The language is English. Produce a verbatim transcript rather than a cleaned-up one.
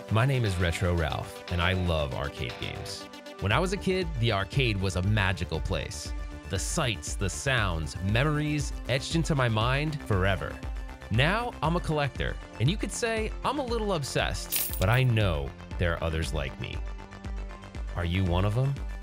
My name is Retro Ralph, and I love arcade games. When I was a kid, the arcade was a magical place. The sights, the sounds, memories etched into my mind forever. Now, I'm a collector, and you could say I'm a little obsessed, but I know there are others like me. Are you one of them?